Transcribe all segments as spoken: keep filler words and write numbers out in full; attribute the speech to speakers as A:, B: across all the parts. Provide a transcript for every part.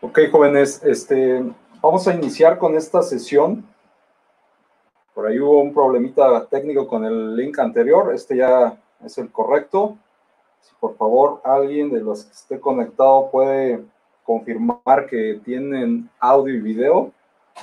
A: Ok, jóvenes, este, vamos a iniciar con esta sesión. Por ahí hubo un problemita técnico con el link anterior. Este ya es el correcto. Si por favor alguien de los que esté conectado puede confirmar que tienen audio y video.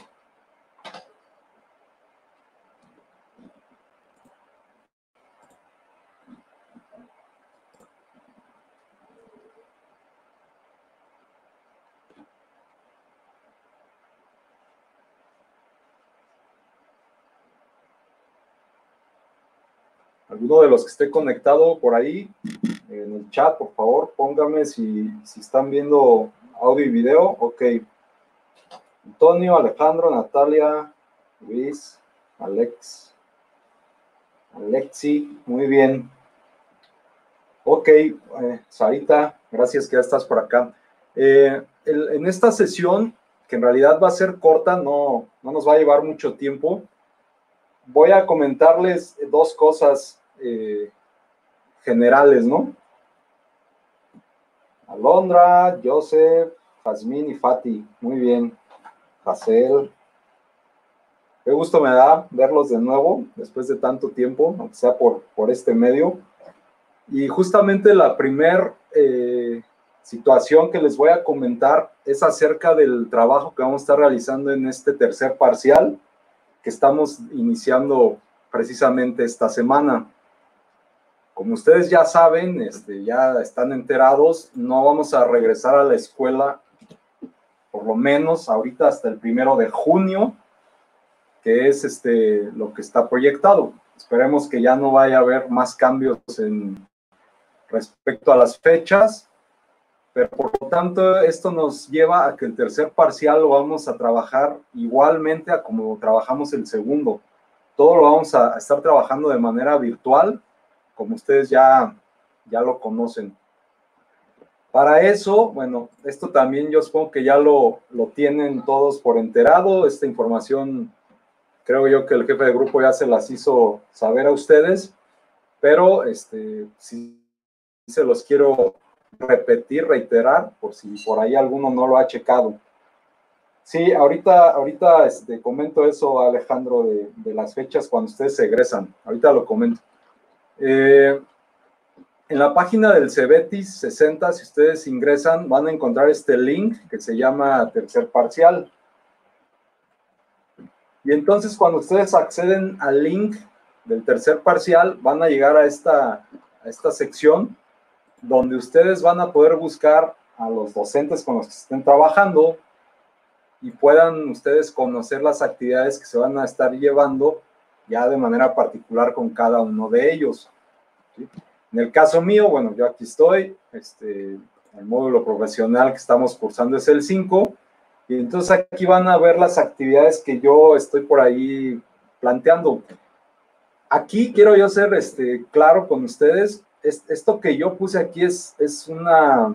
A: Alguno de los que esté conectado por ahí, en el chat, por favor, póngame si, si están viendo audio y video. Ok. Antonio, Alejandro, Natalia, Luis, Alex, Alexi, muy bien. Ok, eh, Sarita, gracias que ya estás por acá. Eh, el, en esta sesión, que en realidad va a ser corta, no, no nos va a llevar mucho tiempo, voy a comentarles dos cosas eh, generales, ¿no? Alondra, Joseph, Jazmín y Fati, muy bien. Hazel, qué gusto me da verlos de nuevo, después de tanto tiempo, aunque sea por, por este medio. Y justamente la primer eh, situación que les voy a comentar es acerca del trabajo que vamos a estar realizando en este tercer parcial que estamos iniciando precisamente esta semana. Como ustedes ya saben, este, ya están enterados, no vamos a regresar a la escuela por lo menos ahorita hasta el primero de junio, que es este, lo que está proyectado. Esperemos que ya no vaya a haber más cambios en respecto a las fechas, pero por lo tanto esto nos lleva a que el tercer parcial lo vamos a trabajar igualmente a como trabajamos el segundo. Todo lo vamos a estar trabajando de manera virtual, como ustedes ya, ya lo conocen. Para eso, bueno, esto también yo supongo que ya lo, lo tienen todos por enterado. Esta información creo yo que el jefe de grupo ya se las hizo saber a ustedes, pero este, si se los quiero repetir, reiterar, por si por ahí alguno no lo ha checado. Sí, ahorita, ahorita este, comento eso, Alejandro, de, de las fechas cuando ustedes se egresan. Ahorita lo comento. Eh, en la página del Cebetis sesenta, si ustedes ingresan, van a encontrar este link que se llama Tercer Parcial. Y entonces cuando ustedes acceden al link del Tercer Parcial, van a llegar a esta, a esta sección donde ustedes van a poder buscar a los docentes con los que estén trabajando y puedan ustedes conocer las actividades que se van a estar llevando ya de manera particular con cada uno de ellos. ¿Sí? En el caso mío, bueno, yo aquí estoy, este, el módulo profesional que estamos cursando es el cinco, y entonces aquí van a ver las actividades que yo estoy por ahí planteando. Aquí quiero yo ser este, claro con ustedes. Esto que yo puse aquí es, es una,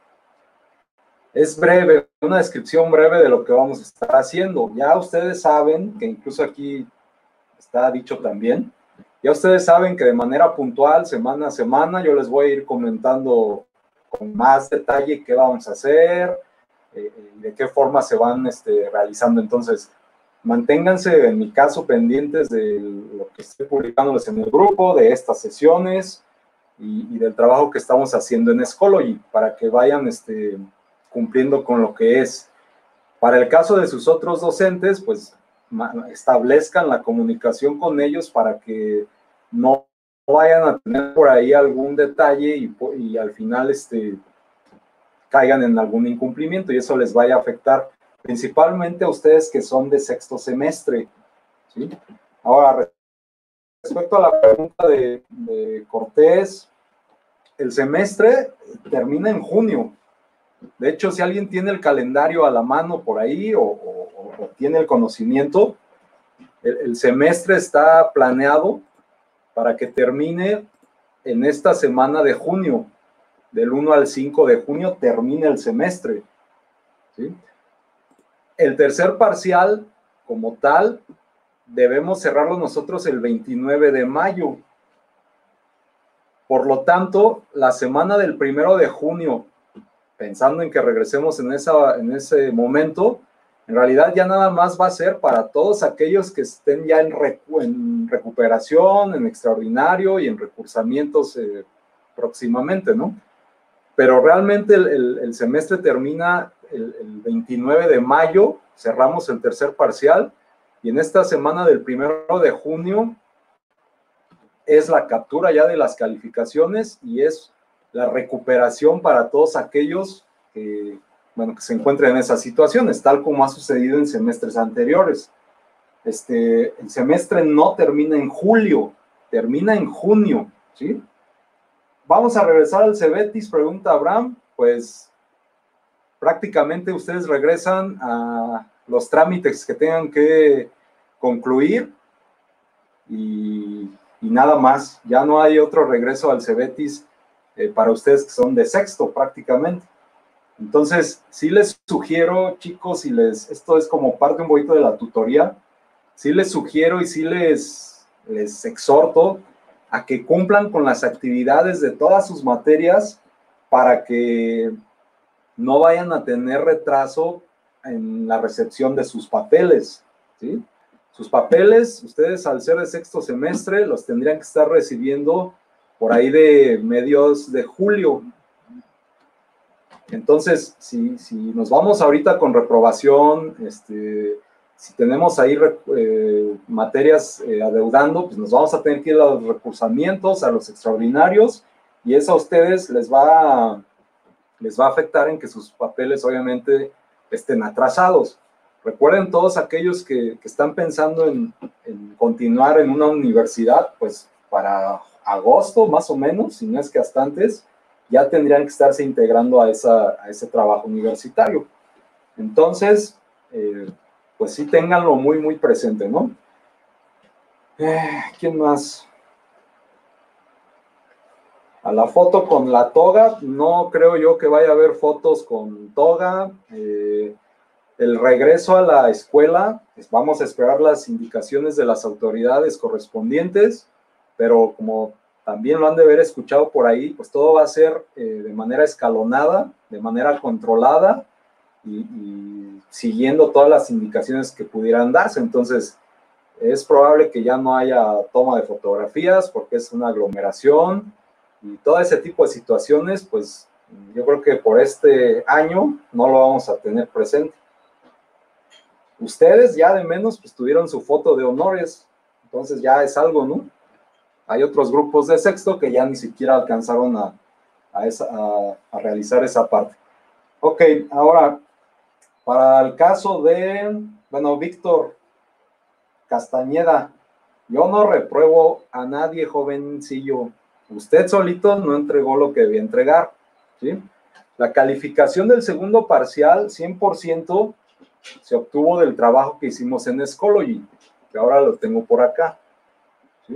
A: es breve, una descripción breve de lo que vamos a estar haciendo. Ya ustedes saben, que incluso aquí está dicho también, ya ustedes saben que de manera puntual, semana a semana, yo les voy a ir comentando con más detalle qué vamos a hacer, eh, y de qué forma se van este, realizando. Entonces, manténganse, en mi caso, pendientes de lo que estoy publicándoles en el grupo, de estas sesiones, Y, y del trabajo que estamos haciendo en Schoology, para que vayan este, cumpliendo con lo que es. Para el caso de sus otros docentes, pues establezcan la comunicación con ellos para que no vayan a tener por ahí algún detalle y, y al final este, caigan en algún incumplimiento y eso les vaya a afectar principalmente a ustedes que son de sexto semestre. ¿Sí? Ahora, respecto a la pregunta de, de Cortés, el semestre termina en junio. De hecho, si alguien tiene el calendario a la mano por ahí o, o, o tiene el conocimiento, el, el semestre está planeado para que termine en esta semana de junio. Del uno al cinco de junio termina el semestre. ¿Sí? El tercer parcial, como tal, debemos cerrarlo nosotros el veintinueve de mayo. Por lo tanto, la semana del primero de junio, pensando en que regresemos en, esa, en ese momento, en realidad ya nada más va a ser para todos aquellos que estén ya en, recu en recuperación, en extraordinario y en recursamientos eh, próximamente, ¿no? Pero realmente el, el, el semestre termina el, el veintinueve de mayo, cerramos el tercer parcial, y en esta semana del primero de junio es la captura ya de las calificaciones y es la recuperación para todos aquellos que, bueno, que se encuentren en esas situaciones, tal como ha sucedido en semestres anteriores. Este, el semestre no termina en julio, termina en junio, ¿sí? Vamos a regresar al Cebetis, pregunta Abraham. Pues prácticamente ustedes regresan a los trámites que tengan que concluir y, y nada más. Ya no hay otro regreso al Cebetis eh, para ustedes que son de sexto prácticamente. Entonces, sí les sugiero, chicos, y les, esto es como parte un poquito de la tutoría, sí les sugiero y sí les, les exhorto a que cumplan con las actividades de todas sus materias para que no vayan a tener retraso en la recepción de sus papeles, ¿sí? Sus papeles, ustedes al ser de sexto semestre, los tendrían que estar recibiendo por ahí de medios de julio. Entonces, si, si nos vamos ahorita con reprobación, este, si tenemos ahí eh, materias eh, adeudando, pues nos vamos a tener que ir a los recursamientos, a los extraordinarios, y eso a ustedes les va a, les va a afectar en que sus papeles obviamente estén atrasados. Recuerden todos aquellos que, que están pensando en, en continuar en una universidad, pues para agosto más o menos, si no es que hasta antes, ya tendrían que estarse integrando a, esa, a ese trabajo universitario. Entonces, eh, pues sí, ténganlo muy, muy presente, ¿no? Eh, ¿Quién más? A la foto con la toga, no creo yo que vaya a haber fotos con toga. Eh, el regreso a la escuela, pues vamos a esperar las indicaciones de las autoridades correspondientes, pero como también lo han de haber escuchado por ahí, pues todo va a ser eh, de manera escalonada, de manera controlada y, y siguiendo todas las indicaciones que pudieran darse. Entonces, es probable que ya no haya toma de fotografías porque es una aglomeración y todo ese tipo de situaciones, pues yo creo que por este año no lo vamos a tener presente. Ustedes ya de menos pues tuvieron su foto de honores, entonces ya es algo, ¿no? Hay otros grupos de sexto que ya ni siquiera alcanzaron a, a, esa, a, a realizar esa parte. Ok, ahora, para el caso de, bueno, Víctor Castañeda, yo no repruebo a nadie, jovencillo. Usted solito no entregó lo que debía entregar, ¿sí? La calificación del segundo parcial, cien por ciento, se obtuvo del trabajo que hicimos en Schoology, que ahora lo tengo por acá, ¿sí?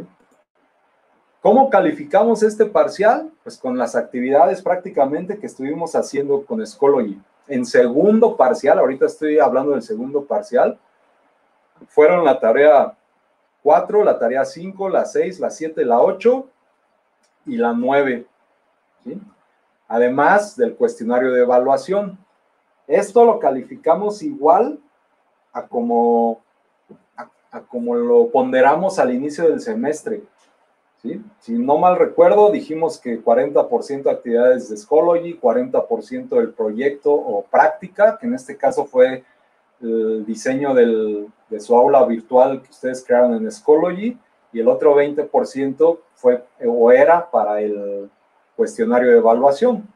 A: ¿Cómo calificamos este parcial? Pues con las actividades prácticamente que estuvimos haciendo con Schoology. En segundo parcial, ahorita estoy hablando del segundo parcial, fueron la tarea cuatro, la tarea cinco, la seis, la siete, la ocho y la nueve, ¿sí? Además del cuestionario de evaluación. Esto lo calificamos igual a como, a, a como lo ponderamos al inicio del semestre, ¿sí? Si no mal recuerdo, dijimos que cuarenta por ciento actividades de Schoology, cuarenta por ciento del proyecto o práctica, que en este caso fue el diseño del, de su aula virtual que ustedes crearon en Schoology, y el otro veinte por ciento fue o era para el cuestionario de evaluación.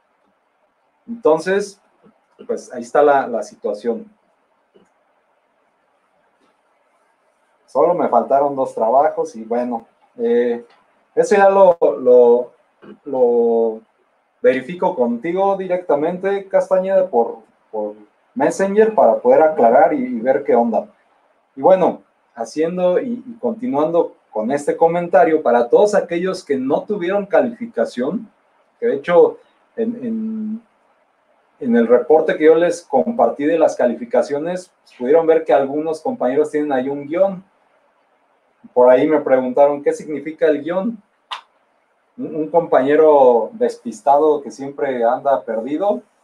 A: Entonces, pues ahí está la, la situación. Solo me faltaron dos trabajos y bueno, eh, eso ya lo, lo, lo verifico contigo directamente, Castañeda, por, por Messenger para poder aclarar y, y ver qué onda. Y bueno, haciendo y, y continuando con este comentario, para todos aquellos que no tuvieron calificación, que de hecho en, en, en el reporte que yo les compartí de las calificaciones, pues pudieron ver que algunos compañeros tienen ahí un guión. Por ahí me preguntaron qué significa el guión. Un, un compañero despistado que siempre anda perdido,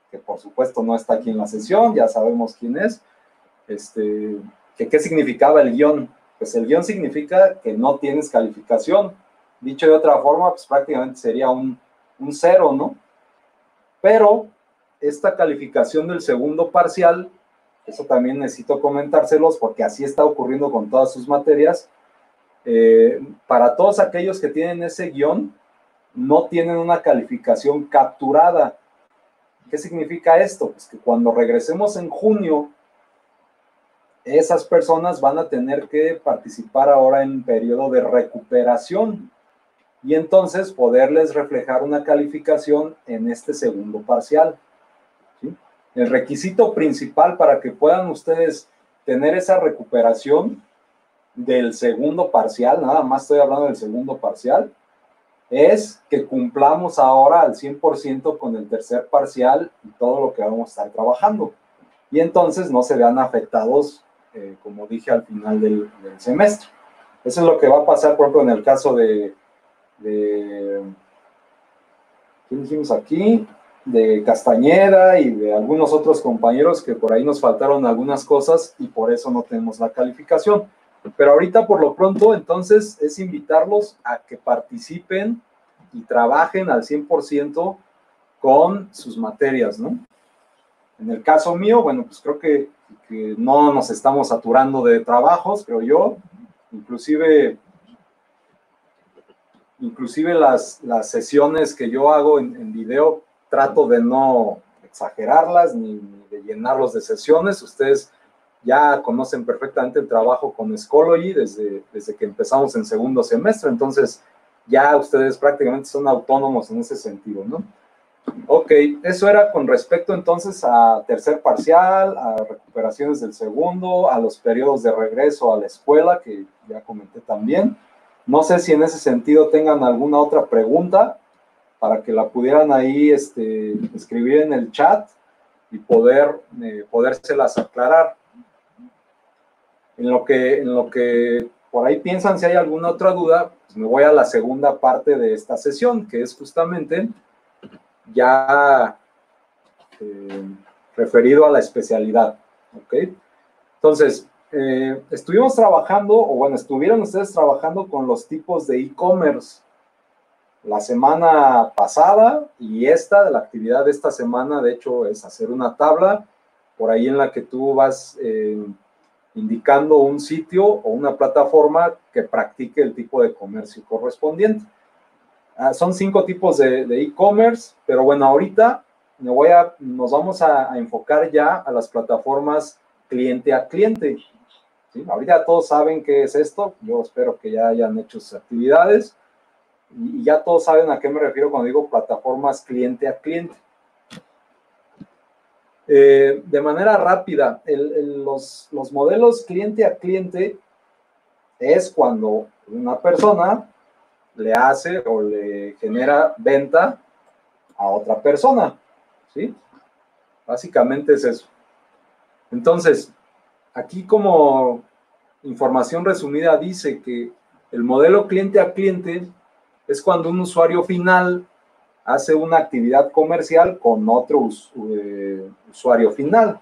A: que por supuesto no está aquí en la sesión, ya sabemos quién es, este, que qué significaba el guión. Pues el guión significa que no tienes calificación. Dicho de otra forma, pues prácticamente sería un, un cero, ¿no? Pero esta calificación del segundo parcial, eso también necesito comentárselos porque así está ocurriendo con todas sus materias. Eh, para todos aquellos que tienen ese guión, no tienen una calificación capturada. ¿Qué significa esto? Pues que cuando regresemos en junio, esas personas van a tener que participar ahora en un periodo de recuperación y entonces poderles reflejar una calificación en este segundo parcial, ¿sí? El requisito principal para que puedan ustedes tener esa recuperación del segundo parcial, nada más estoy hablando del segundo parcial, es que cumplamos ahora al cien por ciento con el tercer parcial y todo lo que vamos a estar trabajando. Y entonces no se vean afectados, eh, como dije, al final del, del semestre. Eso es lo que va a pasar, por ejemplo, en el caso de, de ¿qué dijimos aquí? De Castañeda y de algunos otros compañeros que por ahí nos faltaron algunas cosas y por eso no tenemos la calificación. Pero ahorita, por lo pronto, entonces, es invitarlos a que participen y trabajen al cien por ciento con sus materias, ¿no? En el caso mío, bueno, pues creo que, que no nos estamos saturando de trabajos, creo yo. Inclusive, inclusive las, las sesiones que yo hago en, en video, trato de no exagerarlas ni, ni de llenarlos de sesiones. Ustedes ya conocen perfectamente el trabajo con Schoology desde, desde que empezamos en segundo semestre, entonces ya ustedes prácticamente son autónomos en ese sentido, ¿no? Ok, eso era con respecto entonces a tercer parcial, a recuperaciones del segundo, a los periodos de regreso a la escuela, que ya comenté también. No sé si en ese sentido tengan alguna otra pregunta para que la pudieran ahí este, escribir en el chat y poder, eh, podérselas aclarar. En lo, que, en lo que por ahí piensan si hay alguna otra duda, pues me voy a la segunda parte de esta sesión, que es justamente ya eh, referido a la especialidad, ¿ok? Entonces, eh, estuvimos trabajando, o bueno, estuvieron ustedes trabajando con los tipos de e-commerce la semana pasada y esta, de la actividad de esta semana, de hecho, es hacer una tabla por ahí en la que tú vas eh, indicando un sitio o una plataforma que practique el tipo de comercio correspondiente. Ah, son cinco tipos de e-commerce, pero bueno, ahorita me voy a, nos vamos a, a enfocar ya a las plataformas cliente a cliente. ¿Sí? Ahorita todos saben qué es esto, yo espero que ya hayan hecho sus actividades y, y ya todos saben a qué me refiero cuando digo plataformas cliente a cliente. Eh, de manera rápida, el, el, los, los modelos cliente a cliente es cuando una persona le hace o le genera venta a otra persona, ¿sí? Básicamente es eso. Entonces, aquí como información resumida dice que el modelo cliente a cliente es cuando un usuario final hace una actividad comercial con otro us, eh, usuario final.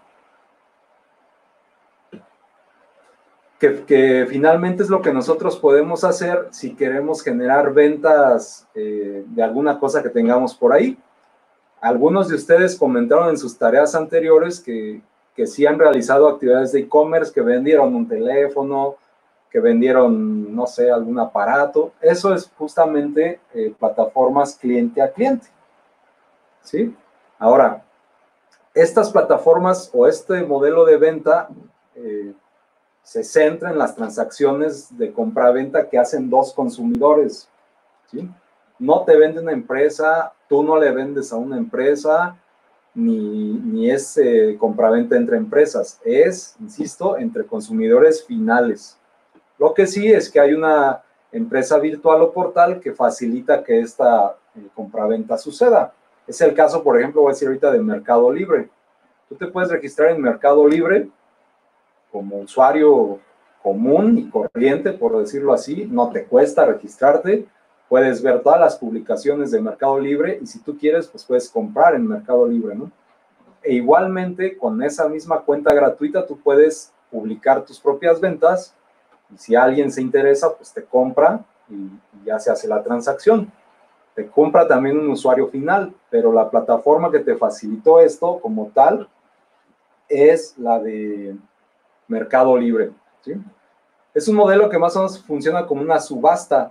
A: Que, que finalmente es lo que nosotros podemos hacer si queremos generar ventas eh, de alguna cosa que tengamos por ahí. Algunos de ustedes comentaron en sus tareas anteriores que, que sí han realizado actividades de e-commerce, que vendieron un teléfono, que vendieron, no sé, algún aparato. Eso es justamente eh, plataformas cliente a cliente, ¿sí? Ahora, estas plataformas o este modelo de venta eh, se centra en las transacciones de compra-venta que hacen dos consumidores, ¿sí? No te vende una empresa, tú no le vendes a una empresa, ni, ni es eh, compra-venta entre empresas, es, insisto, entre consumidores finales. Lo que sí es que hay una empresa virtual o portal que facilita que esta eh, compra-venta suceda. Es el caso, por ejemplo, voy a decir ahorita de Mercado Libre. Tú te puedes registrar en Mercado Libre como usuario común y corriente, por decirlo así, no te cuesta registrarte, puedes ver todas las publicaciones de Mercado Libre y si tú quieres, pues puedes comprar en Mercado Libre, ¿no? E igualmente, con esa misma cuenta gratuita, tú puedes publicar tus propias ventas, y si alguien se interesa, pues te compra y, y ya se hace la transacción. Te compra también un usuario final, pero la plataforma que te facilitó esto como tal es la de Mercado Libre, ¿sí? Es un modelo que más o menos funciona como una subasta,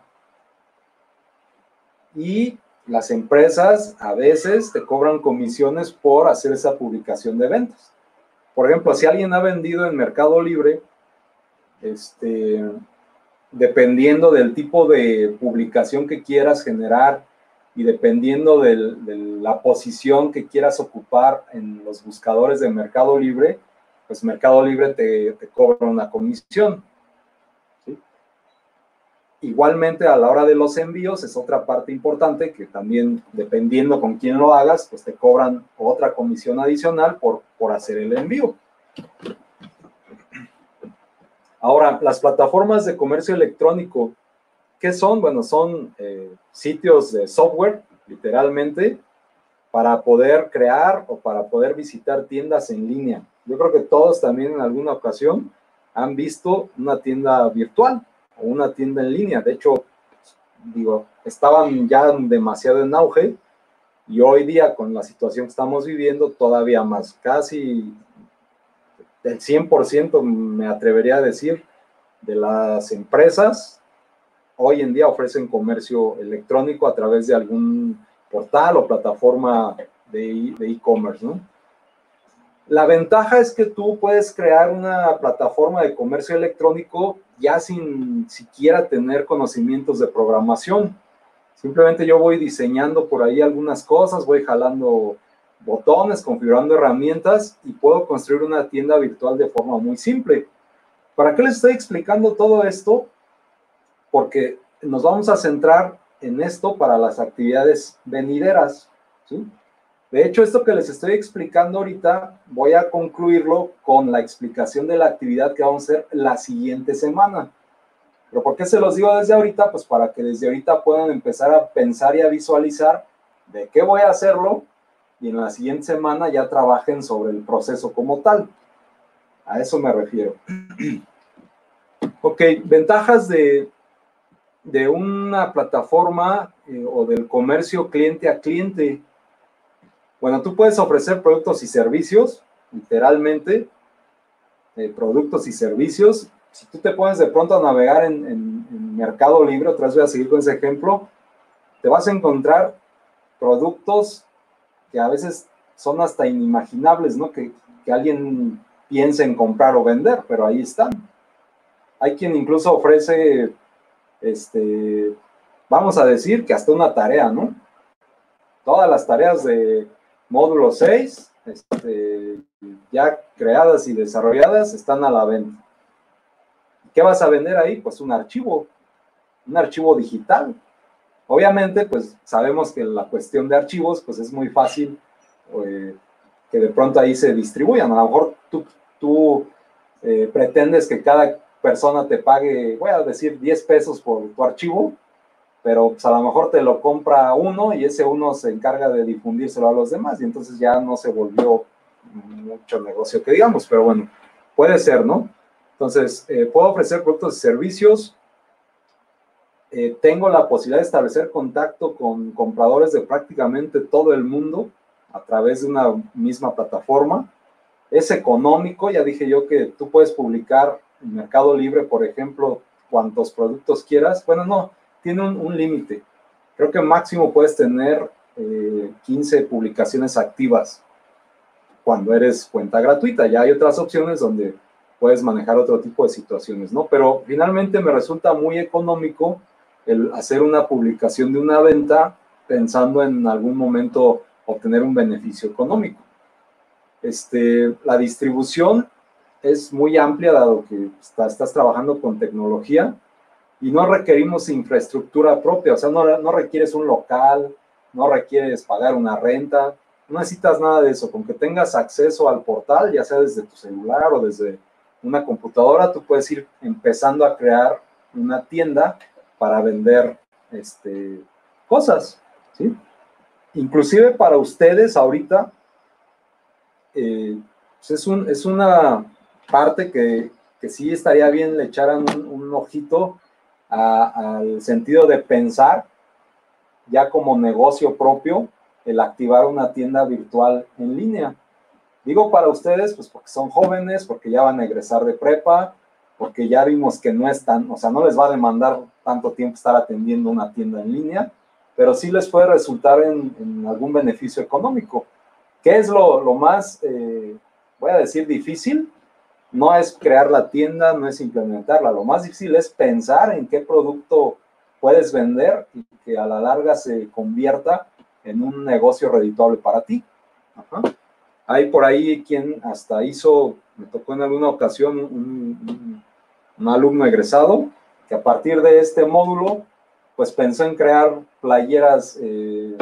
A: y las empresas a veces te cobran comisiones por hacer esa publicación de ventas. Por ejemplo, si alguien ha vendido en Mercado Libre, este, dependiendo del tipo de publicación que quieras generar y dependiendo del, de la posición que quieras ocupar en los buscadores de Mercado Libre, pues Mercado Libre te, te cobra una comisión, ¿sí? Igualmente, a la hora de los envíos es otra parte importante que también, dependiendo con quién lo hagas, pues te cobran otra comisión adicional por, por hacer el envío. Ahora, las plataformas de comercio electrónico, ¿qué son? Bueno, son eh, sitios de software, literalmente, para poder crear o para poder visitar tiendas en línea. Yo creo que todos también en alguna ocasión han visto una tienda virtual o una tienda en línea. De hecho, digo, estaban ya demasiado en auge y hoy día con la situación que estamos viviendo todavía más. Casi el cien por ciento me atrevería a decir de las empresas hoy en día ofrecen comercio electrónico a través de algún portal o plataforma de e-commerce, ¿no? La ventaja es que tú puedes crear una plataforma de comercio electrónico ya sin siquiera tener conocimientos de programación. Simplemente yo voy diseñando por ahí algunas cosas, voy jalando botones, configurando herramientas y puedo construir una tienda virtual de forma muy simple. ¿Para qué les estoy explicando todo esto? Porque nos vamos a centrar en esto para las actividades venideras, ¿sí? De hecho, esto que les estoy explicando ahorita, voy a concluirlo con la explicación de la actividad que vamos a hacer la siguiente semana. ¿Pero por qué se los digo desde ahorita? Pues para que desde ahorita puedan empezar a pensar y a visualizar de qué voy a hacerlo y en la siguiente semana ya trabajen sobre el proceso como tal. A eso me refiero. Ok, ventajas de, de una plataforma eh, o del comercio cliente a cliente. Bueno, tú puedes ofrecer productos y servicios, literalmente, eh, productos y servicios. Si tú te pones de pronto a navegar en, en, en Mercado Libre, otra vez voy a seguir con ese ejemplo, te vas a encontrar productos que a veces son hasta inimaginables, ¿no? Que, que alguien piense en comprar o vender, pero ahí están. Hay quien incluso ofrece, este, vamos a decir que hasta una tarea, ¿no? Todas las tareas de módulo seis, este, ya creadas y desarrolladas, están a la venta. ¿Qué vas a vender ahí? Pues un archivo, un archivo digital. Obviamente, pues sabemos que la cuestión de archivos, pues es muy fácil eh, que de pronto ahí se distribuyan. A lo mejor tú, tú eh, pretendes que cada persona te pague, voy a decir, diez pesos por tu archivo, pero pues a lo mejor te lo compra uno y ese uno se encarga de difundírselo a los demás y entonces ya no se volvió mucho negocio que digamos, pero bueno, puede ser, ¿no? Entonces, eh, puedo ofrecer productos y servicios, eh, tengo la posibilidad de establecer contacto con compradores de prácticamente todo el mundo a través de una misma plataforma, es económico, ya dije yo que tú puedes publicar en Mercado Libre, por ejemplo, cuantos productos quieras, bueno, no, tiene un, un límite. Creo que máximo puedes tener eh, quince publicaciones activas cuando eres cuenta gratuita. Ya hay otras opciones donde puedes manejar otro tipo de situaciones, ¿no? Pero finalmente me resulta muy económico el hacer una publicación de una venta pensando en algún momento obtener un beneficio económico. Este, la distribución es muy amplia dado que está, estás trabajando con tecnología y no requerimos infraestructura propia, o sea, no, no requieres un local, no requieres pagar una renta, no necesitas nada de eso. Con que tengas acceso al portal, ya sea desde tu celular o desde una computadora, tú puedes ir empezando a crear una tienda para vender este, cosas, ¿sí? Inclusive para ustedes ahorita, eh, pues es, un, es una parte que, que sí estaría bien le echaran un, un ojito a, al sentido de pensar ya como negocio propio el activar una tienda virtual en línea. Digo para ustedes, pues porque son jóvenes, porque ya van a egresar de prepa, porque ya vimos que no es tan, o sea, no les va a demandar tanto tiempo estar atendiendo una tienda en línea, pero sí les puede resultar en, en algún beneficio económico. ¿Qué es lo, lo más, eh, voy a decir, difícil? No es crear la tienda, no es implementarla. Lo más difícil es pensar en qué producto puedes vender y que a la larga se convierta en un negocio redituable para ti. Ajá. Hay por ahí quien hasta hizo, me tocó en alguna ocasión un, un, un alumno egresado que a partir de este módulo pues pensó en crear playeras eh,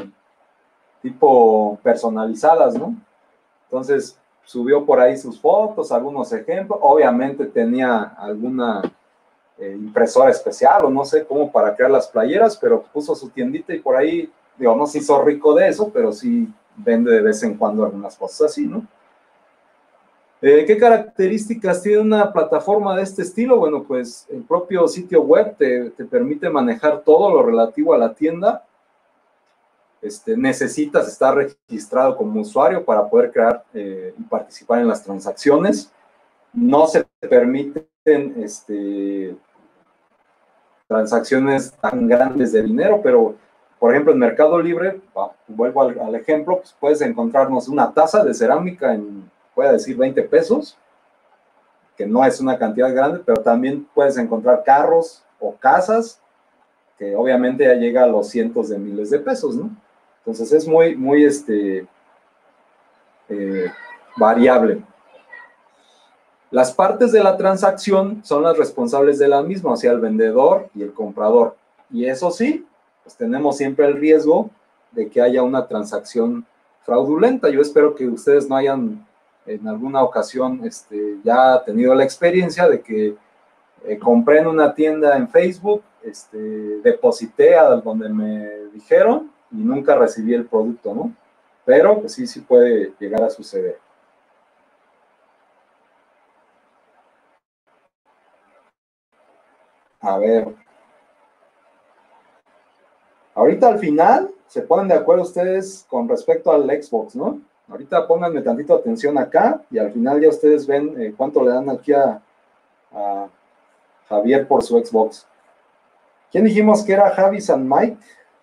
A: tipo personalizadas, ¿no? Entonces subió por ahí sus fotos, algunos ejemplos, obviamente tenía alguna eh, impresora especial o no sé cómo para crear las playeras, pero puso su tiendita y por ahí, digo, no se hizo rico de eso, pero sí vende de vez en cuando algunas cosas así, ¿no? Eh, ¿Qué características tiene una plataforma de este estilo? Bueno, pues el propio sitio web te, te permite manejar todo lo relativo a la tienda. Este, necesitas estar registrado como usuario para poder crear eh, y participar en las transacciones. No se te permiten este, transacciones tan grandes de dinero, pero por ejemplo en Mercado Libre, vuelvo al, al ejemplo, pues puedes encontrarnos una taza de cerámica en, voy a decir, veinte pesos, que no es una cantidad grande, pero también puedes encontrar carros o casas, que obviamente ya llega a los cientos de miles de pesos, ¿no? Entonces es muy, muy este, eh, variable. Las partes de la transacción son las responsables de la misma, o sea, el vendedor y el comprador. Y eso sí, pues tenemos siempre el riesgo de que haya una transacción fraudulenta. Yo espero que ustedes no hayan en alguna ocasión este, ya tenido la experiencia de que eh, compré en una tienda en Facebook, este, deposité a donde me dijeron y nunca recibí el producto, ¿no? Pero pues sí, sí puede llegar a suceder. A ver. Ahorita al final se ponen de acuerdo ustedes con respecto al Xbox, ¿no? Ahorita pónganme tantito atención acá y al final ya ustedes ven eh, cuánto le dan aquí a, a Javier por su Xbox. ¿Quién dijimos que era Javi San Mike?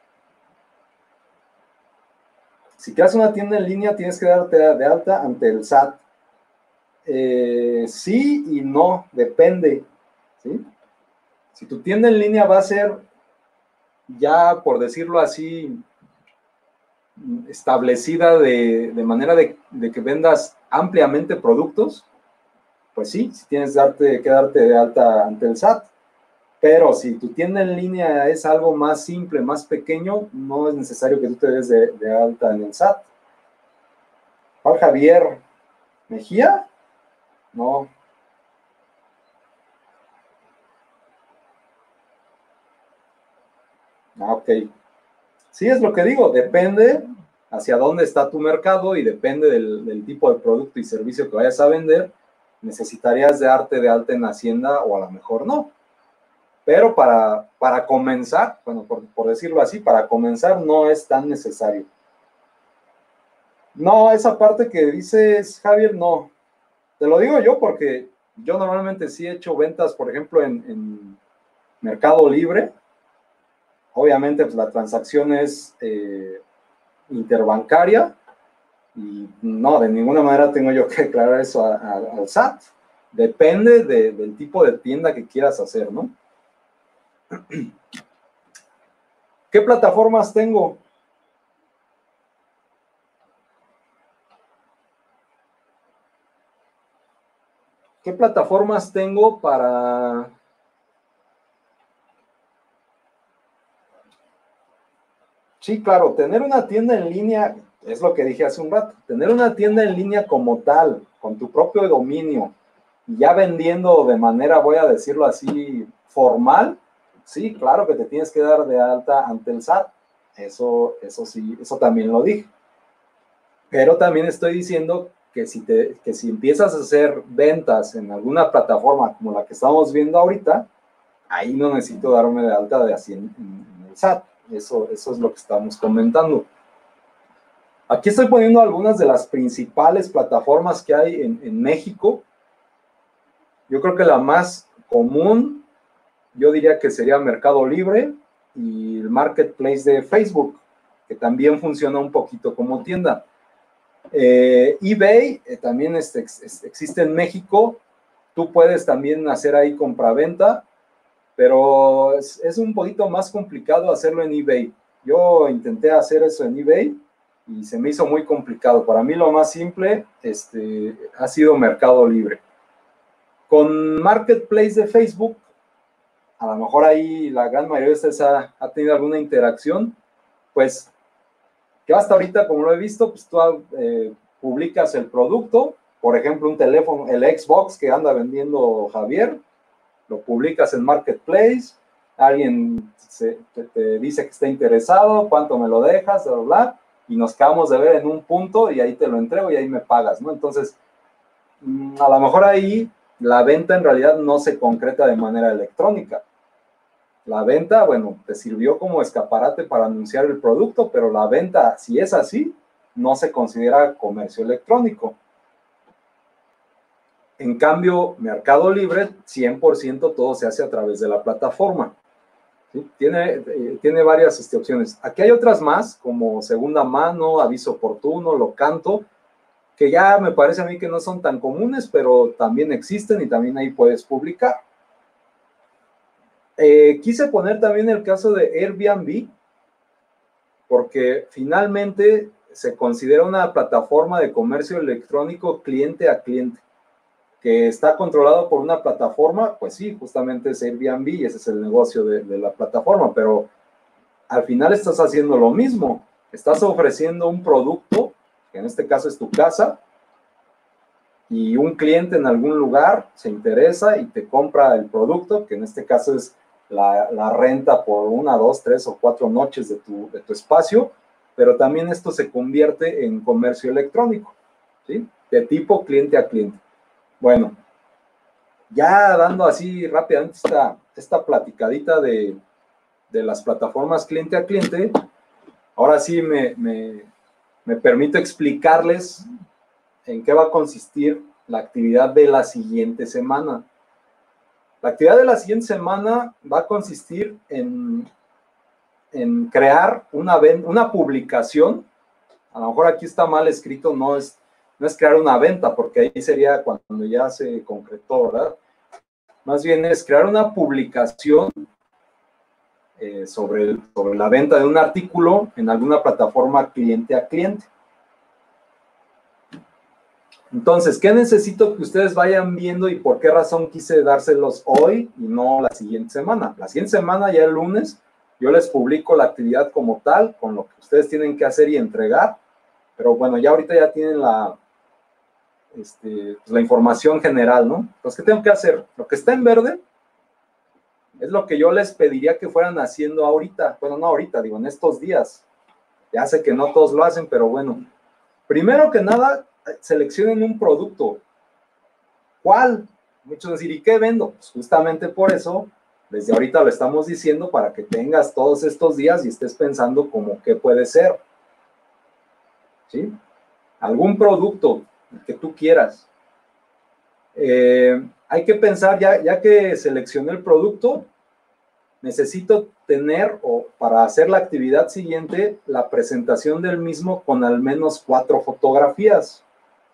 A: Si creas una tienda en línea tienes que darte de alta ante el S A T. Eh, sí y no, depende, ¿sí? Si tu tienda en línea va a ser ya, por decirlo así, establecida de, de manera de, de, que vendas ampliamente productos, pues sí, sí tienes darte, que darte de alta ante el S A T. Pero si tu tienda en línea es algo más simple, más pequeño, no es necesario que tú te des de, de alta en el S A T. ¿Cuál Javier? ¿Mejía? No. Ah, ok. Sí, es lo que digo, depende hacia dónde está tu mercado y depende del, del tipo de producto y servicio que vayas a vender, necesitarías de darte de alta en Hacienda o a lo mejor no. Pero para, para comenzar, bueno, por, por decirlo así, para comenzar no es tan necesario. No, esa parte que dices, Javier, no. Te lo digo yo porque yo normalmente sí he hecho ventas, por ejemplo, en, en Mercado Libre. Obviamente, pues la transacción es eh, interbancaria y no, de ninguna manera tengo yo que declarar eso a, a, al S A T. Depende de, del tipo de tienda que quieras hacer, ¿no? ¿Qué plataformas tengo? ¿Qué plataformas tengo para... Sí, claro, tener una tienda en línea, es lo que dije hace un rato, tener una tienda en línea como tal, con tu propio dominio, ya vendiendo de manera, voy a decirlo así, formal, sí, claro que te tienes que dar de alta ante el S A T, eso, eso sí, eso también lo dije. Pero también estoy diciendo que si, te, que si empiezas a hacer ventas en alguna plataforma como la que estamos viendo ahorita, ahí no necesito darme de alta de así en, en, en el S A T. Eso, eso es lo que estamos comentando. Aquí estoy poniendo algunas de las principales plataformas que hay en, en México. Yo creo que la más común, yo diría que sería Mercado Libre y el Marketplace de Facebook, que también funciona un poquito como tienda. Eh, eBay eh, también este, ex, existe en México. Tú puedes también hacer ahí compraventa, pero es, es un poquito más complicado hacerlo en eBay. Yo intenté hacer eso en eBay y se me hizo muy complicado. Para mí lo más simple este, ha sido Mercado Libre. Con Marketplace de Facebook, a lo mejor ahí la gran mayoría de ustedes ha, ha tenido alguna interacción, pues que hasta ahorita, como lo he visto, pues tú eh, publicas el producto, por ejemplo, un teléfono, el Xbox que anda vendiendo Javier, lo publicas en Marketplace, alguien se, te, te dice que está interesado, cuánto me lo dejas, bla, bla, bla, y nos acabamos de ver en un punto y ahí te lo entrego y ahí me pagas, ¿no? Entonces, a lo mejor ahí la venta en realidad no se concreta de manera electrónica. La venta, bueno, te sirvió como escaparate para anunciar el producto, pero la venta, si es así, no se considera comercio electrónico. En cambio, Mercado Libre, cien por ciento todo se hace a través de la plataforma. ¿Sí? Tiene, eh, tiene varias este, opciones. Aquí hay otras más, como segunda mano, aviso oportuno, Locanto, que ya me parece a mí que no son tan comunes, pero también existen y también ahí puedes publicar. Eh, quise poner también el caso de Airbnb, porque finalmente se considera una plataforma de comercio electrónico cliente a cliente, que está controlado por una plataforma, pues sí, justamente es Airbnb y ese es el negocio de, de la plataforma, pero al final estás haciendo lo mismo, estás ofreciendo un producto, que en este caso es tu casa, y un cliente en algún lugar se interesa y te compra el producto, que en este caso es la, la renta por una, dos, tres o cuatro noches de tu, de tu espacio, pero también esto se convierte en comercio electrónico, ¿sí? De tipo cliente a cliente. Bueno, ya dando así rápidamente esta, esta platicadita de, de las plataformas cliente a cliente, ahora sí me, me, me permito explicarles en qué va a consistir la actividad de la siguiente semana. La actividad de la siguiente semana va a consistir en, en crear una, una publicación. A lo mejor aquí está mal escrito, no es, no es crear una venta, porque ahí sería cuando ya se concretó, ¿verdad? Más bien es crear una publicación eh, sobre, sobre la venta de un artículo en alguna plataforma cliente a cliente. Entonces, ¿qué necesito que ustedes vayan viendo y por qué razón quise dárselos hoy y no la siguiente semana? La siguiente semana, ya el lunes, yo les publico la actividad como tal, con lo que ustedes tienen que hacer y entregar, pero bueno, ya ahorita ya tienen la, este, la información general, ¿no? Entonces, ¿qué tengo que hacer? Lo que está en verde es lo que yo les pediría que fueran haciendo ahorita, bueno, no ahorita, digo, en estos días. Ya sé que no todos lo hacen, pero bueno. Primero que nada, seleccionen un producto. ¿Cuál? Muchos decir, ¿y qué vendo? Pues justamente por eso, desde ahorita lo estamos diciendo para que tengas todos estos días y estés pensando como qué puede ser. ¿Sí? Algún producto que tú quieras. Eh, hay que pensar, ya, ya que seleccioné el producto, necesito tener, o para hacer la actividad siguiente, la presentación del mismo con al menos cuatro fotografías.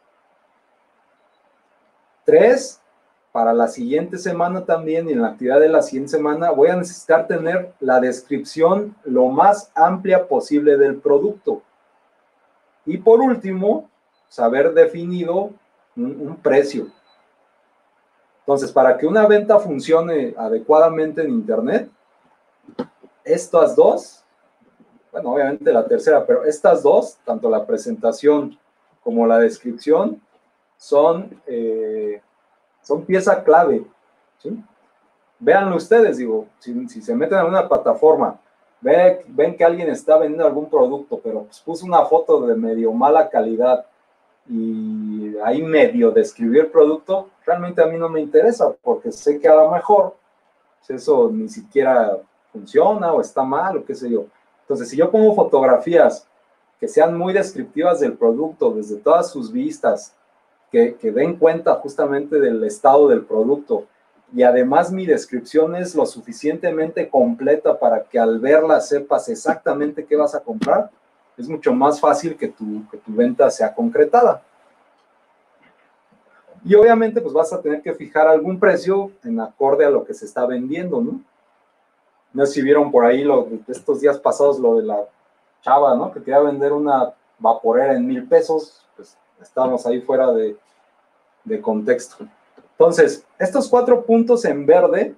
A: Tres, para la siguiente semana también, y en la actividad de la siguiente semana, voy a necesitar tener la descripción lo más amplia posible del producto. Y por último, saber definido un, un precio. Entonces, para que una venta funcione adecuadamente en Internet, estas dos, bueno, obviamente la tercera, pero estas dos, tanto la presentación como la descripción, son, eh, son pieza clave, ¿sí? Véanlo ustedes, digo, si, si se meten en una plataforma, ve, ven que alguien está vendiendo algún producto, pero pues puso una foto de medio mala calidad, y ahí medio describir el producto, realmente a mí no me interesa, porque sé que a lo mejor pues eso ni siquiera funciona o está mal o qué sé yo. Entonces, si yo pongo fotografías que sean muy descriptivas del producto desde todas sus vistas, que, que den cuenta justamente del estado del producto, y además mi descripción es lo suficientemente completa para que al verla sepas exactamente qué vas a comprar, es mucho más fácil que tu, que tu venta sea concretada. Y obviamente pues vas a tener que fijar algún precio en acorde a lo que se está vendiendo, ¿no? No sé si vieron por ahí lo, estos días pasados lo de la chava, ¿no? Que quería vender una vaporera en mil pesos, pues estábamos ahí fuera de, de contexto. Entonces, estos cuatro puntos en verde,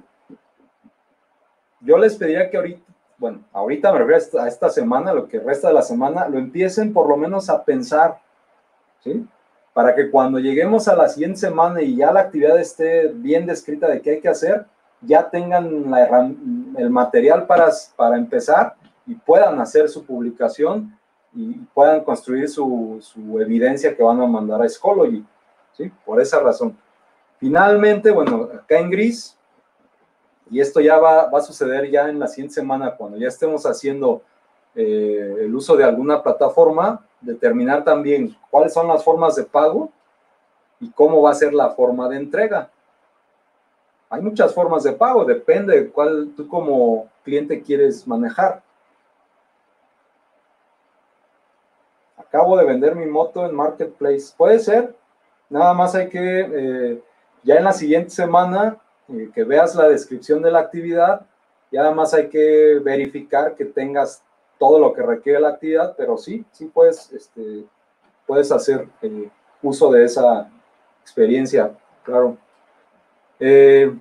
A: yo les pediría que ahorita, bueno, ahorita me refiero a esta semana, lo que resta de la semana, lo empiecen por lo menos a pensar, ¿sí? Para que cuando lleguemos a la siguiente semana y ya la actividad esté bien descrita de qué hay que hacer, ya tengan la, el material para, para empezar y puedan hacer su publicación y puedan construir su, su evidencia que van a mandar a Schoology, ¿sí? Por esa razón. Finalmente, bueno, acá en gris, y esto ya va, va a suceder ya en la siguiente semana, cuando ya estemos haciendo eh, el uso de alguna plataforma, determinar también cuáles son las formas de pago y cómo va a ser la forma de entrega. Hay muchas formas de pago, depende de cuál tú como cliente quieres manejar. Acabo de vender mi moto en Marketplace. Puede ser, nada más hay que, eh, ya en la siguiente semana, eh, que veas la descripción de la actividad, y nada más hay que verificar que tengas todo lo que requiere la actividad, pero sí, sí puedes, este, puedes hacer eh, uso de esa experiencia, claro. Eh,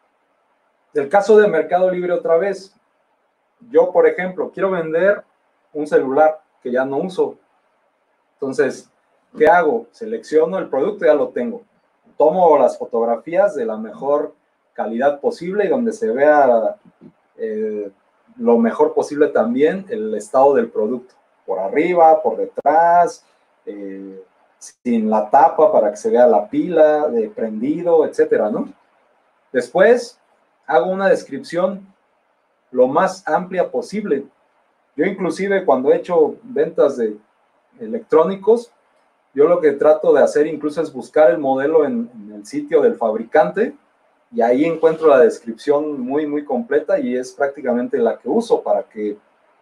A: el caso de Mercado Libre otra vez, yo por ejemplo quiero vender un celular que ya no uso, entonces, ¿qué hago? Selecciono el producto, ya lo tengo, tomo las fotografías de la mejor calidad posible y donde se vea eh, lo mejor posible también el estado del producto, por arriba, por detrás, eh, sin la tapa para que se vea la pila, de prendido, etcétera, ¿no? Después hago una descripción lo más amplia posible. Yo inclusive cuando he hecho ventas de electrónicos, yo lo que trato de hacer incluso es buscar el modelo en, en el sitio del fabricante y ahí encuentro la descripción muy, muy completa y es prácticamente la que uso para que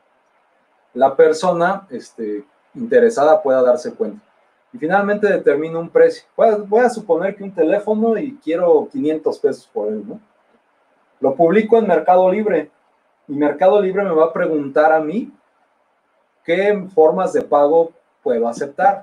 A: la persona este, interesada pueda darse cuenta. Y finalmente determino un precio. Voy a, voy a suponer que un teléfono y quiero quinientos pesos por él, ¿no? Lo publico en Mercado Libre y Mercado Libre me va a preguntar a mí qué formas de pago puedo aceptar.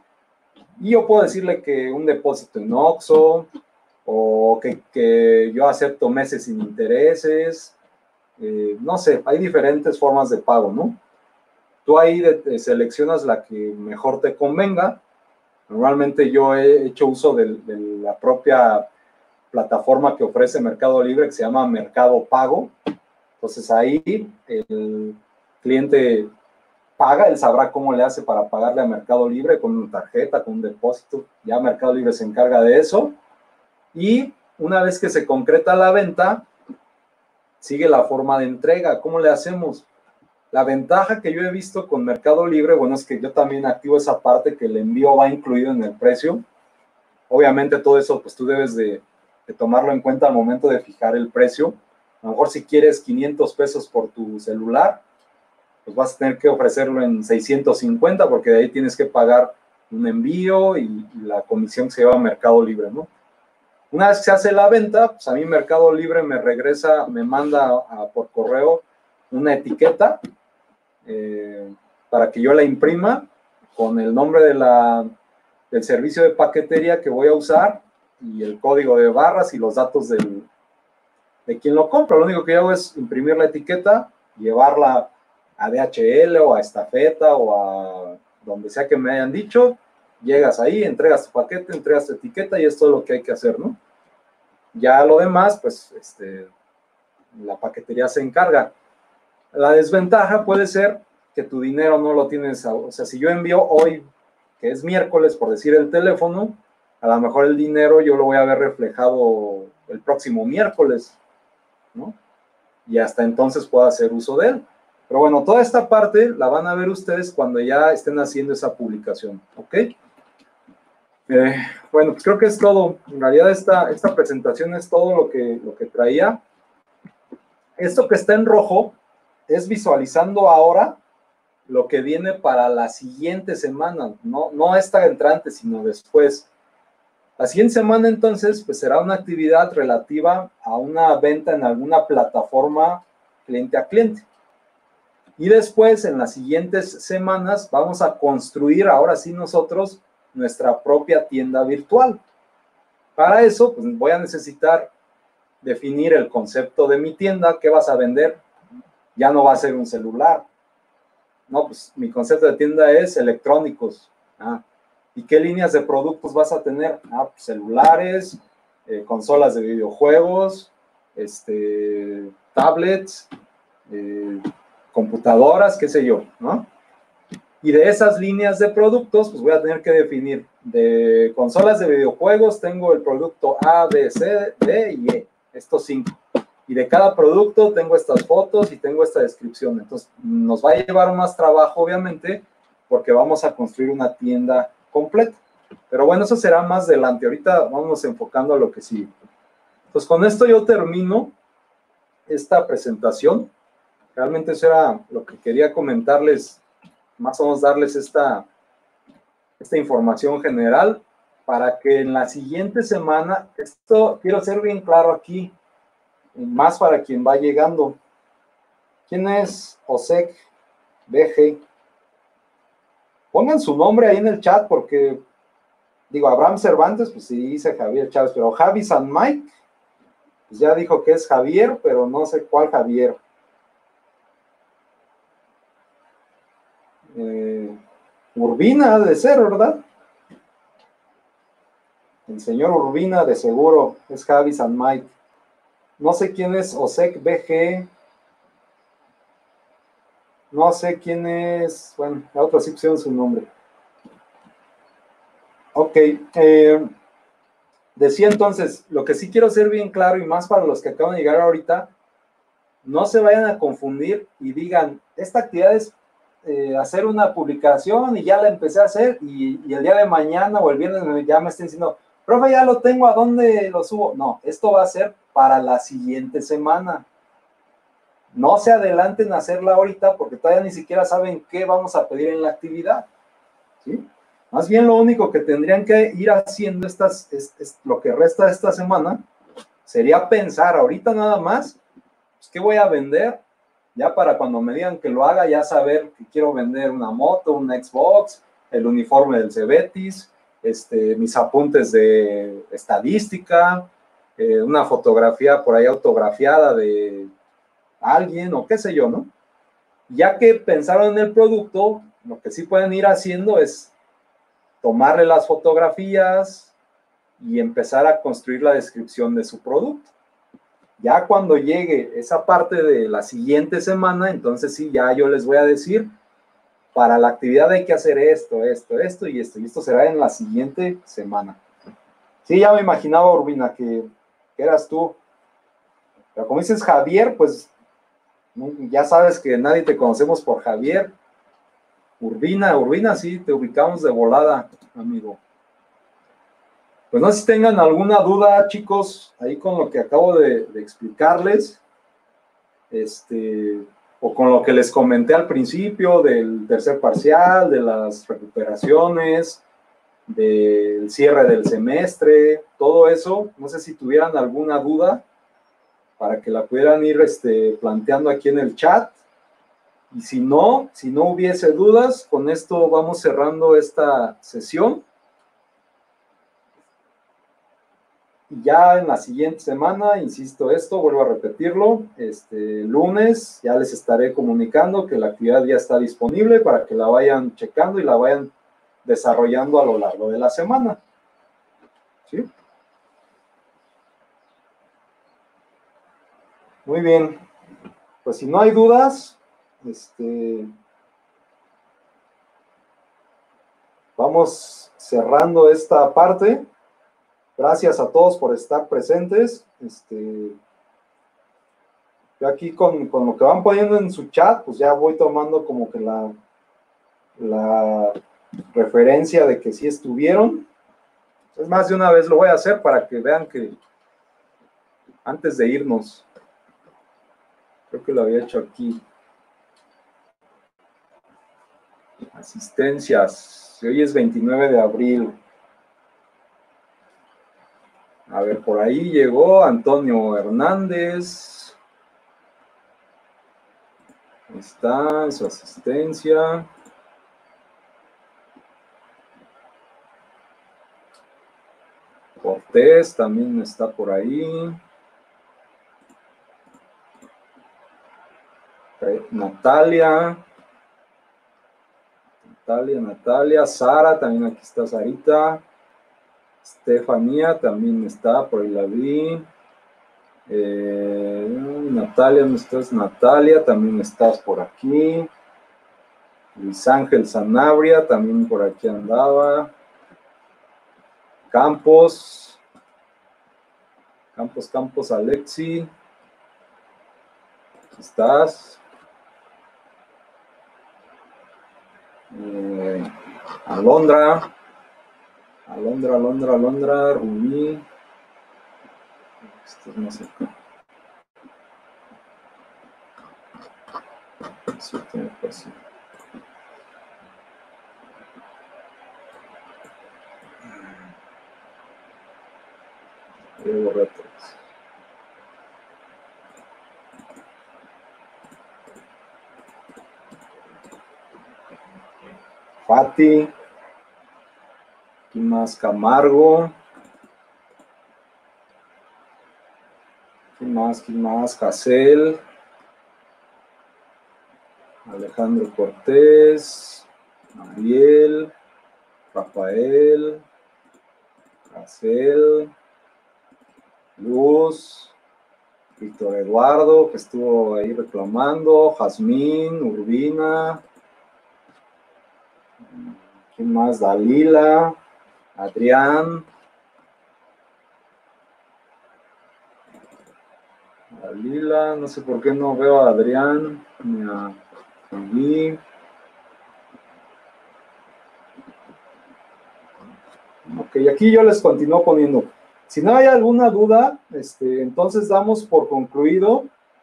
A: Y yo puedo decirle que un depósito en Oxxo o que, que yo acepto meses sin intereses. Eh, no sé, hay diferentes formas de pago, ¿no? Tú ahí de, de seleccionas la que mejor te convenga. Normalmente yo he hecho uso de, de la propia plataforma que ofrece Mercado Libre, que se llama Mercado Pago. Entonces ahí el cliente paga, él sabrá cómo le hace para pagarle a Mercado Libre con una tarjeta, con un depósito. Ya Mercado Libre se encarga de eso. Y una vez que se concreta la venta, sigue la forma de entrega. ¿Cómo le hacemos? La ventaja que yo he visto con Mercado Libre, bueno, es que yo también activo esa parte que el envío va incluido en el precio. Obviamente todo eso, pues tú debes de, de tomarlo en cuenta al momento de fijar el precio. A lo mejor si quieres quinientos pesos por tu celular, pues vas a tener que ofrecerlo en seiscientos cincuenta porque de ahí tienes que pagar un envío y, y la comisión que se lleva a Mercado Libre, ¿no? Una vez que se hace la venta, pues a mí Mercado Libre me regresa, me manda a, a, por correo una etiqueta eh, para que yo la imprima con el nombre de la, del servicio de paquetería que voy a usar y el código de barras y los datos del, de quien lo compra. Lo único que hago es imprimir la etiqueta, llevarla a D H L o a Estafeta o a donde sea que me hayan dicho, llegas ahí, entregas tu paquete, entregas tu etiqueta y es todo lo que hay que hacer, ¿no? Ya lo demás, pues, este, la paquetería se encarga. La desventaja puede ser que tu dinero no lo tienes, o sea, si yo envío hoy que es miércoles, por decir el teléfono, a lo mejor el dinero yo lo voy a ver reflejado el próximo miércoles, ¿no? Y hasta entonces puedo hacer uso de él. Pero bueno, toda esta parte la van a ver ustedes cuando ya estén haciendo esa publicación, ¿ok? Eh, bueno, pues creo que es todo. En realidad esta, esta presentación es todo lo que, lo que traía. Esto que está en rojo es visualizando ahora lo que viene para la siguiente semana, no, no esta entrante, sino después. La siguiente semana, entonces, pues será una actividad relativa a una venta en alguna plataforma cliente a cliente. Y después, en las siguientes semanas, vamos a construir ahora sí nosotros nuestra propia tienda virtual. Para eso, pues voy a necesitar definir el concepto de mi tienda. ¿Qué vas a vender? Ya no va a ser un celular. No, pues mi concepto de tienda es electrónicos. Ah, ¿y qué líneas de productos vas a tener? Ah, pues celulares, eh, consolas de videojuegos, este, tablets, eh, computadoras, qué sé yo, ¿no? Y de esas líneas de productos, pues voy a tener que definir. De consolas de videojuegos tengo el producto A, B, C, D y E, estos cinco. Y de cada producto tengo estas fotos y tengo esta descripción. Entonces, nos va a llevar más trabajo, obviamente, porque vamos a construir una tienda completa. Pero bueno, eso será más adelante. Ahorita vamos enfocando a lo que sigue. Entonces, con esto yo termino esta presentación. Realmente eso era lo que quería comentarles, más o menos darles esta, esta información general para que en la siguiente semana, esto quiero ser bien claro aquí, más para quien va llegando. ¿Quién es Osek B G? Pongan su nombre ahí en el chat porque, digo, Abraham Cervantes, pues sí dice Javier Chávez, pero Javi San Mike, pues ya dijo que es Javier, pero no sé cuál Javier. Eh, Urbina ha de ser, ¿verdad? El señor Urbina de seguro es Javi San Mike. No sé quién es Osek B G. No sé quién es, bueno, la otra sí pusieron su nombre. Ok, eh, decía entonces, lo que sí quiero ser bien claro y más para los que acaban de llegar ahorita, no se vayan a confundir y digan, esta actividad es eh, hacer una publicación y ya la empecé a hacer y, y el día de mañana o el viernes ya me estén diciendo, profe, ya lo tengo, ¿a dónde lo subo? No, esto va a ser para la siguiente semana. No se adelanten a hacerla ahorita porque todavía ni siquiera saben qué vamos a pedir en la actividad, ¿sí? Más bien lo único que tendrían que ir haciendo estas, es, es, lo que resta de esta semana sería pensar ahorita nada más, pues, ¿qué voy a vender? Ya para cuando me digan que lo haga, ya saber que quiero vender una moto, un Xbox, el uniforme del Cebetis, este, mis apuntes de estadística, eh, una fotografía por ahí autografiada de alguien o qué sé yo, ¿no? Ya que pensaron en el producto, lo que sí pueden ir haciendo es tomarle las fotografías y empezar a construir la descripción de su producto. Ya cuando llegue esa parte de la siguiente semana, entonces sí, ya yo les voy a decir, para la actividad hay que hacer esto, esto, esto y esto, y esto será en la siguiente semana. Sí, ya me imaginaba, Urbina, que, que eras tú. Pero como dices Javier, pues ya sabes que nadie te conocemos por Javier. Urbina, Urbina, sí, te ubicamos de volada, amigo. Pues no sé si tengan alguna duda, chicos, ahí con lo que acabo de, de explicarles, este, o con lo que les comenté al principio del tercer parcial, de las recuperaciones, del cierre del semestre, todo eso. No sé si tuvieran alguna duda para que la pudieran ir este, planteando aquí en el chat. Y si no, si no hubiese dudas, con esto vamos cerrando esta sesión. Y ya en la siguiente semana, insisto esto, vuelvo a repetirlo, este lunes ya les estaré comunicando que la actividad ya está disponible para que la vayan checando y la vayan desarrollando a lo largo de la semana. ¿Sí? Muy bien. Pues si no hay dudas, este... vamos cerrando esta parte. Gracias a todos por estar presentes. Este, yo aquí con, con lo que van poniendo en su chat, pues ya voy tomando como que la, la referencia de que sí estuvieron. Es más, de una vez lo voy a hacer para que vean que antes de irnos, creo que lo había hecho aquí. Asistencias. Hoy es veintinueve de abril. A ver, por ahí llegó Antonio Hernández. Ahí está su asistencia. Cortés también está por ahí. Natalia. Natalia, Natalia. Sara, también aquí está Sarita. Estefanía también está, por ahí la vi. Eh, Natalia, ¿no estás? Natalia, también estás por aquí. Luis Ángel Sanabria, también por aquí andaba. Campos. Campos, Campos, Alexi. Aquí estás. Eh, Alondra. Alondra, Alondra, Alondra, Rubí. Esto no sé. Sí, tiene fácil. Diego Retos. Fati. ¿Quién más? Camargo. ¿Quién más? ¿Quién más? Casel. Alejandro Cortés. Ariel. Rafael. Casel. Luz. Víctor Eduardo, que estuvo ahí reclamando. Jazmín. Urbina. ¿Quién más? Dalila. Adrián. Dalila, no sé por qué no veo a Adrián ni a Lili. Ok, aquí yo les continúo poniendo. Si no hay alguna duda, este, entonces damos por concluido.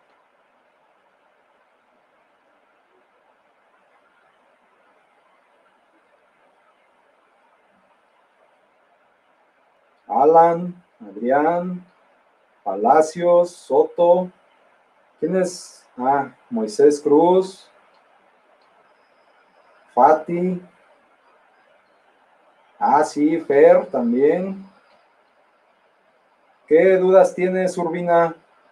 A: Alan, Adrián, Palacios, Soto. ¿Quién es? Ah, Moisés Cruz, Fati. Ah, sí, Fer también. ¿Qué dudas tienes, Urbina?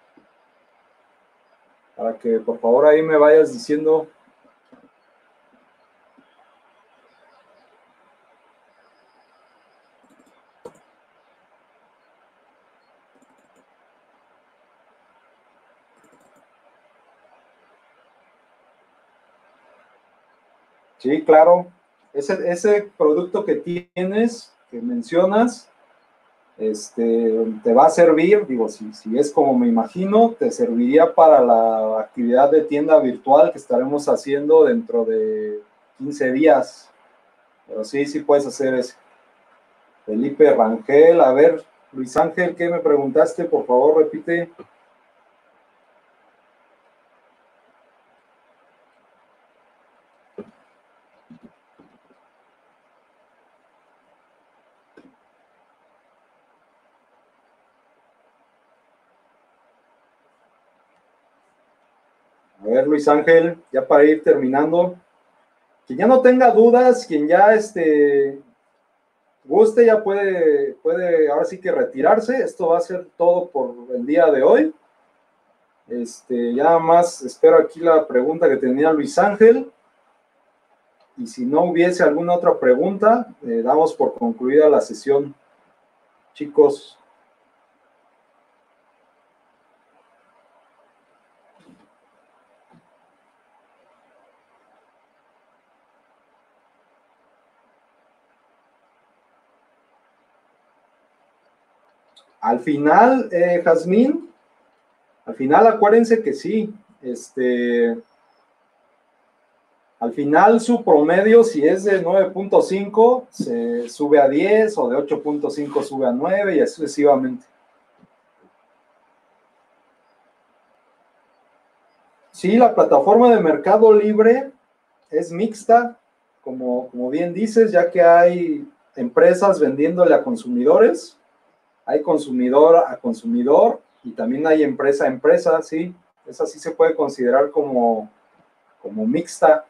A: Para que por favor ahí me vayas diciendo. Sí, claro. Ese, ese producto que tienes, que mencionas, este, te va a servir, digo, si, si es como me imagino, te serviría para la actividad de tienda virtual que estaremos haciendo dentro de quince días. Pero sí, sí puedes hacer eso. Felipe Rangel, a ver, Luis Ángel, ¿qué me preguntaste? Por favor, repite. A ver, Luis Ángel, ya para ir terminando. Quien ya no tenga dudas, quien ya este, guste, ya puede, puede ahora sí que retirarse. Esto va a ser todo por el día de hoy. Este, ya más espero aquí la pregunta que tenía Luis Ángel. Y si no hubiese alguna otra pregunta, eh, damos por concluida la sesión. Chicos. Al final, eh, Jazmín, al final acuérdense que sí, este, al final su promedio, si es de nueve punto cinco, se sube a diez, o de ocho punto cinco sube a nueve, y así sucesivamente. Sí, la plataforma de Mercado Libre es mixta, como, como bien dices, ya que hay empresas vendiéndole a consumidores, hay consumidor a consumidor, y también hay empresa a empresa, sí, esa sí se puede considerar como, como mixta.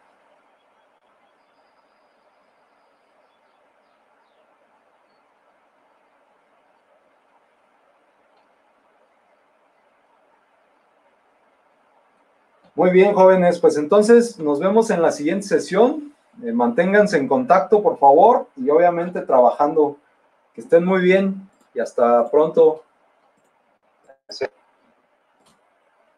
A: Muy bien, jóvenes, pues entonces nos vemos en la siguiente sesión. Eh, manténganse en contacto, por favor, y obviamente trabajando. Que estén muy bien y hasta pronto.